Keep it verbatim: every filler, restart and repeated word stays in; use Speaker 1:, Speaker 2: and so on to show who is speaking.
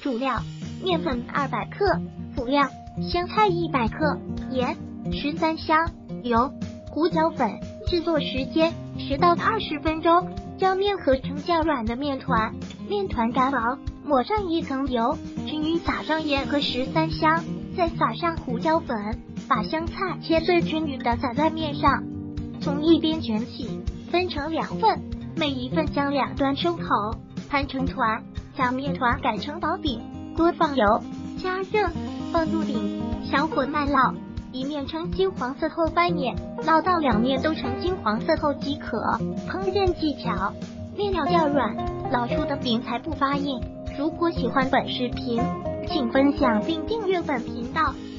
Speaker 1: 主料：面粉二百克，辅料：香菜一百克，盐十三香，油、胡椒粉。制作时间十到二十分钟。将面和成较软的面团，面团擀薄，抹上一层油，均匀撒上盐和十三香，再撒上胡椒粉，把香菜切碎均匀的撒在面上，从一边卷起，分成两份，每一份将两端收口，盘成团，将面团擀成薄饼，多放油，加热，放入鼎，小火慢烙，一面呈金黄色后翻面，烙到两面都呈金黄色后即可。烹饪技巧：面料较软，烙出的饼才不发硬。如果喜欢本视频，请分享并订阅本频道。